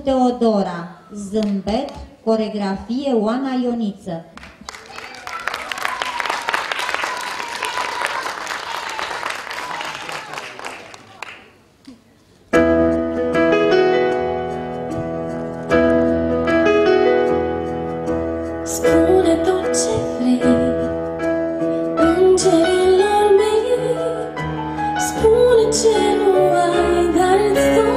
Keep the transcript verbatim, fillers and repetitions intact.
Teodora, zâmbet, coregrafie Oana Ioniță. Spune tot ce vrei îngerilor mei, spune ce nu ai, dar îți dau